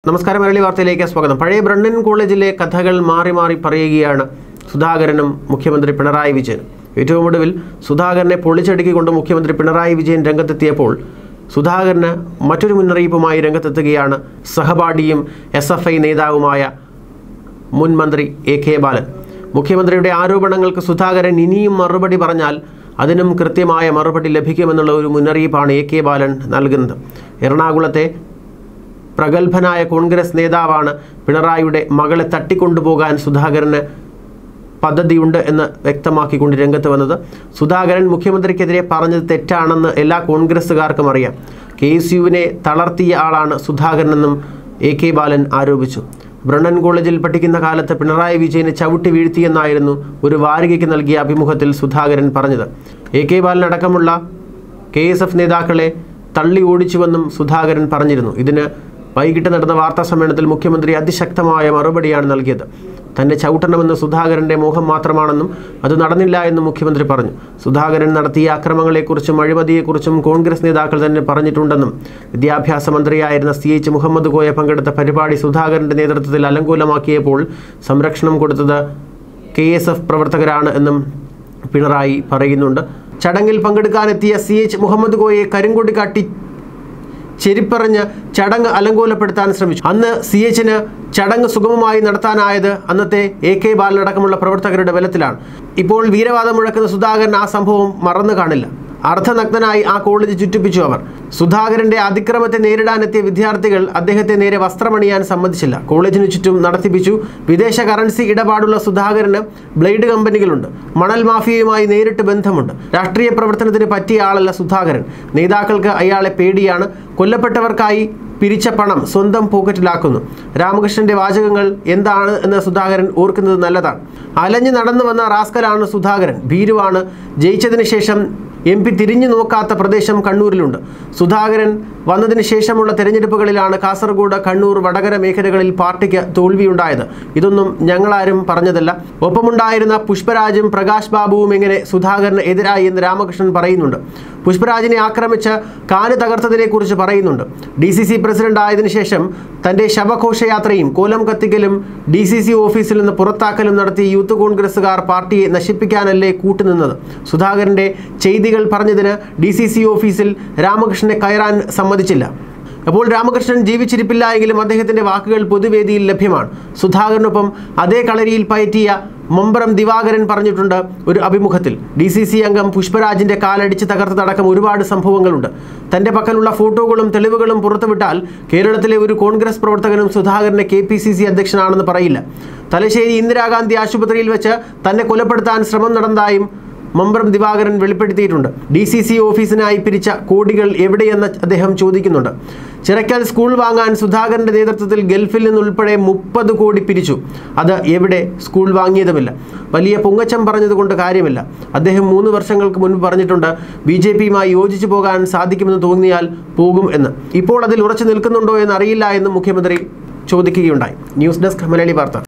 നമസ്കാരം, മലയാളി വാർത്തയിലേക്ക് സ്വാഗതം. പഴയ ബ്രണ്ണൻ കോളേജിലെ കഥകൾ മാറി മാറി പറയുകയാണ് സുധാകരനും മുഖ്യമന്ത്രി പിണറായി വിജയനും. ഏറ്റവും ഒടുവിൽ സുധാകരനെ പൊളിച്ചടുക്കിക്കൊണ്ട് മുഖ്യമന്ത്രി പിണറായി വിജയൻ രംഗത്തെത്തിയപ്പോൾ സുധാകരന് മറ്റൊരു മുന്നറിയിപ്പുമായി രംഗത്തെത്തുകയാണ് സഹപാഠിയും SFI നേതാവുമായ മുൻ മന്ത്രി AK ബാലൻ. മുഖ്യമന്ത്രിയുടെ ആരോപണങ്ങൾക്ക് സുധാകരൻ ഇനിയും മറുപടി പറഞ്ഞാൽ അതിനും കൃത്യമായ മറുപടി ലഭിക്കുമെന്നുള്ള ഒരു മുന്നറിയിപ്പാണ് AK ബാലൻ നൽകുന്നത്. എറണാകുളത്തെ പ്രഗത്ഭനായ കോൺഗ്രസ് നേതാവാണ് പിണറായിയുടെ മകളെ തട്ടിക്കൊണ്ടുപോകാൻ സുധാകരന് പദ്ധതിയുണ്ട് എന്ന് വ്യക്തമാക്കിക്കൊണ്ട് രംഗത്ത് വന്നത്. സുധാകരൻ മുഖ്യമന്ത്രിക്കെതിരെ പറഞ്ഞത് തെറ്റാണെന്ന് എല്ലാ കോൺഗ്രസ്സുകാർക്കും അറിയാം. KSUവിനെ തളർത്തിയ ആളാണ് സുധാകരനെന്നും AK ബാലൻ ആരോപിച്ചു. ബ്രണ്ണൻ കോളേജിൽ പഠിക്കുന്ന കാലത്ത് പിണറായി വിജയനെ ചവിട്ടി വീഴ്ത്തിയെന്നായിരുന്നു ഒരു വാരികയ്ക്ക് നൽകിയ അഭിമുഖത്തിൽ സുധാകരൻ പറഞ്ഞത്. AK ബാലൻ അടക്കമുള്ള KSF നേതാക്കളെ തള്ളി ഓടിച്ചുവെന്നും സുധാകരൻ പറഞ്ഞിരുന്നു. ഇതിന് വൈകിട്ട് നടന്ന വാർത്താ സമ്മേളനത്തിൽ മുഖ്യമന്ത്രി അതിശക്തമായ മറുപടിയാണ് നൽകിയത്. തന്നെ ചവിട്ടണമെന്ന് സുധാകരൻ്റെ മോഹം മാത്രമാണെന്നും അത് നടന്നില്ല എന്നും മുഖ്യമന്ത്രി പറഞ്ഞു. സുധാകരൻ നടത്തിയ അക്രമങ്ങളെക്കുറിച്ചും അഴിമതിയെക്കുറിച്ചും കോൺഗ്രസ് നേതാക്കൾ തന്നെ പറഞ്ഞിട്ടുണ്ടെന്നും വിദ്യാഭ്യാസ മന്ത്രിയായിരുന്ന CH മുഹമ്മദ് കോയ പങ്കെടുത്ത പരിപാടി സുധാകരൻ്റെ നേതൃത്വത്തിൽ അലങ്കോലമാക്കിയപ്പോൾ സംരക്ഷണം കൊടുത്തത് KSF പ്രവർത്തകരാണ് എന്നും പിണറായി പറയുന്നുണ്ട്. ചടങ്ങിൽ പങ്കെടുക്കാനെത്തിയ CH മുഹമ്മദ് കോയയെ കരിങ്കൊടി കാട്ടി ചെരിപ്പറിഞ്ഞ് ചടങ്ങ് അലങ്കോലപ്പെടുത്താൻ ശ്രമിച്ചു. അന്ന് CHന് ചടങ്ങ് സുഗമമായി നടത്താനായത് അന്നത്തെ AK ബാലനടക്കമുള്ള പ്രവർത്തകരുടെ ബലത്തിലാണ്. ഇപ്പോൾ വീരവാദം മുഴക്കുന്ന സുധാകരൻ ആ സംഭവം മറന്നു കാണില്ല. അർദ്ധനഗ്നനായി ആ കോളേജ് ചുറ്റിപ്പിച്ചു അവർ. സുധാകരൻ്റെ അതിക്രമത്തെ നേരിടാനെത്തിയ വിദ്യാർത്ഥികൾ അദ്ദേഹത്തെ നേരെ വസ്ത്രമണിയാൻ സമ്മതിച്ചില്ല. കോളേജിന് ചുറ്റും നടത്തിപ്പിച്ചു. വിദേശ കറൻസി ഇടപാടുള്ള സുധാകരന് ബ്ലേഡ് കമ്പനികളുണ്ട്. മണൽ മാഫിയയുമായി നേരിട്ട് ബന്ധമുണ്ട്. രാഷ്ട്രീയ പ്രവർത്തനത്തിന് പറ്റിയ ആളല്ല സുധാകരൻ. നേതാക്കൾക്ക് അയാളെ പേടിയാണ്. കൊല്ലപ്പെട്ടവർക്കായി പിരിച്ച പണം സ്വന്തം പോക്കറ്റിലാക്കുന്നു. രാമകൃഷ്ണന്റെ വാചകങ്ങൾ എന്താണ് എന്ന് സുധാകരൻ ഓർക്കുന്നത് നല്ലതാണ്. അലഞ്ഞു നടന്നു വന്ന റാസ്കലാണ് സുധാകരൻ. ഭീരുവാണ്. ജയിച്ചതിന് ശേഷം MP തിരിഞ്ഞു നോക്കാത്ത പ്രദേശം കണ്ണൂരിലുണ്ട്. സുധാകരൻ വന്നതിന് ശേഷമുള്ള തെരഞ്ഞെടുപ്പുകളിലാണ് കാസർഗോഡ്, കണ്ണൂർ, വടകര മേഖലകളിൽ പാർട്ടിക്ക് തോൽവിയുണ്ടായത്. ഇതൊന്നും ഞങ്ങളാരും പറഞ്ഞതല്ല. ഒപ്പമുണ്ടായിരുന്ന പുഷ്പരാജും പ്രകാശ് ബാബുവും എങ്ങനെ സുധാകരന് എതിരായി എന്ന് രാമകൃഷ്ണൻ പറയുന്നുണ്ട്. പുഷ്പരാജിനെ ആക്രമിച്ച് കാല് തകർത്തതിനെക്കുറിച്ച് പറയുന്നുണ്ട്. DCC പ്രസിഡന്റ് ആയതിനു ശേഷം തൻ്റെ ശവഘോഷയാത്രയും കോലം കത്തിക്കലും DCC ഓഫീസിൽ നിന്ന് പുറത്താക്കലും നടത്തിയ യൂത്ത് കോൺഗ്രസ്സുകാർ പാർട്ടിയെ നശിപ്പിക്കാനല്ലേ കൂട്ടുനിന്നത്. സുധാകരൻ്റെ ചെയ്തികൾ പറഞ്ഞതിന് DCC ഓഫീസിൽ രാമകൃഷ്ണനെ കയറാൻ സമ്മതിച്ചില്ല. അപ്പോൾ രാമകൃഷ്ണൻ ജീവിച്ചിരിപ്പില്ല എങ്കിലും അദ്ദേഹത്തിൻ്റെ വാക്കുകൾ പൊതുവേദിയിൽ ലഭ്യമാണ്. സുധാകരനൊപ്പം അതേ കളരിയിൽ പയറ്റിയ മമ്പറം ദിവാകരൻ പറഞ്ഞിട്ടുണ്ട് ഒരു അഭിമുഖത്തിൽ. DCC അംഗം പുഷ്പരാജിൻ്റെ കാലടിച്ച് തകർത്തതടക്കം ഒരുപാട് സംഭവങ്ങളുണ്ട്. തൻ്റെ പക്കലുള്ള ഫോട്ടോകളും തെളിവുകളും പുറത്തുവിട്ടാൽ കേരളത്തിലെ ഒരു കോൺഗ്രസ് പ്രവർത്തകനും സുധാകരനെ KPCC അധ്യക്ഷനാണെന്ന് പറയില്ല. തലശ്ശേരി ഇന്ദിരാഗാന്ധി ആശുപത്രിയിൽ വെച്ച് തന്നെ കൊലപ്പെടുത്താൻ ശ്രമം നടന്നതായും മമ്പറം ദിവാകരൻ വെളിപ്പെടുത്തിയിട്ടുണ്ട്. DCC ഓഫീസിനായി പിരിച്ച കോടികൾ എവിടെയെന്ന് അദ്ദേഹം ചോദിക്കുന്നുണ്ട്. ചിറക്കൽ സ്കൂൾ വാങ്ങാൻ സുധാകരൻ്റെ നേതൃത്വത്തിൽ ഗൾഫിൽ നിന്നുൾപ്പെടെ 30 കോടി പിരിച്ചു. അത് എവിടെ? സ്കൂൾ വാങ്ങിയതുമില്ല. വലിയ പൊങ്ങച്ചം പറഞ്ഞതുകൊണ്ട് കാര്യമില്ല. അദ്ദേഹം 3 വർഷങ്ങൾക്ക് മുൻപ് പറഞ്ഞിട്ടുണ്ട് BJPയുമായി യോജിച്ചു പോകാൻ സാധിക്കുമെന്ന് തോന്നിയാൽ പോകും എന്ന്. ഇപ്പോൾ അതിൽ ഉറച്ചു നിൽക്കുന്നുണ്ടോ എന്നറിയില്ല എന്നും മുഖ്യമന്ത്രി ചോദിക്കുകയുണ്ടായി. ന്യൂസ് ഡെസ്ക്, മലയാളി വാർത്ത.